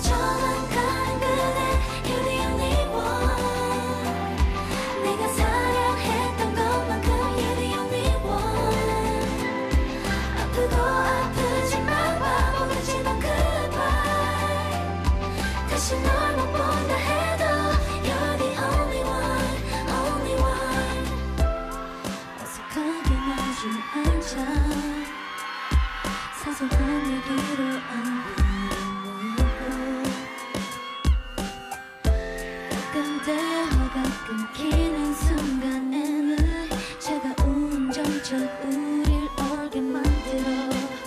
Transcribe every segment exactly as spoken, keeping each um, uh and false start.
저만 가는 그대 You're the only one 내가 사랑했던 것만큼 You're the only one 아프고 아프지만 바보같지만 goodbye 다시 널 못 본다 해도 You're the only one, only one 어색하게 마주 앉아 사소한 얘기로 가끔 대화가 끊기는 순간에는 차가운 점점 우릴 얼게 만들어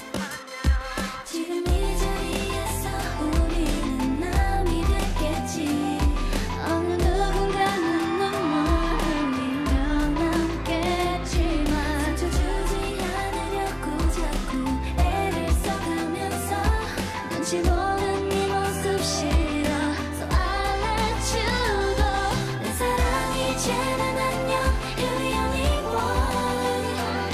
지금 이 자리에서 우리는 남이 됐겠지 어느 누군가는 눈물 흘리며 남겠지만 상처주지 않으려고 자꾸 애를 써가면서 눈치 보는 네 모습 싫어서 I let you go 내 사랑 이제는 안녕 You're the only one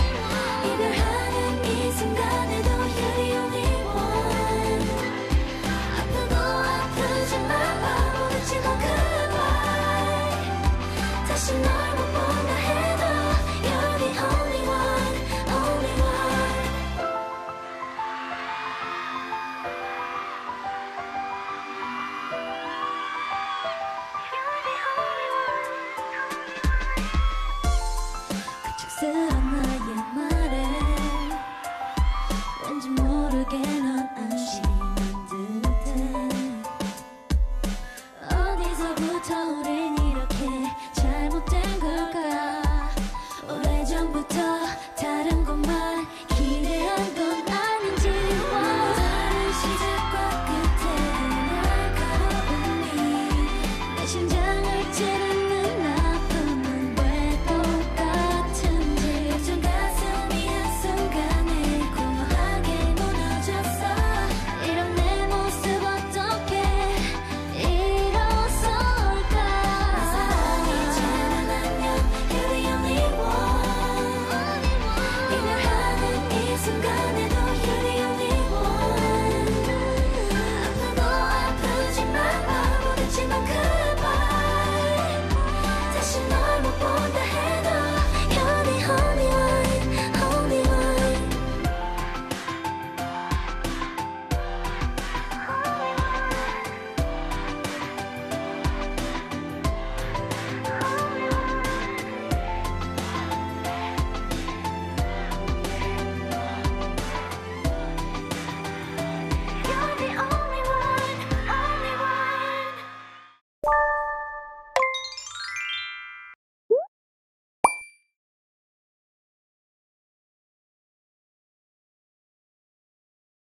이별하는 이 순간에도 You're the only one 아프고 아프지만 바보같지만 goodbye 다시 널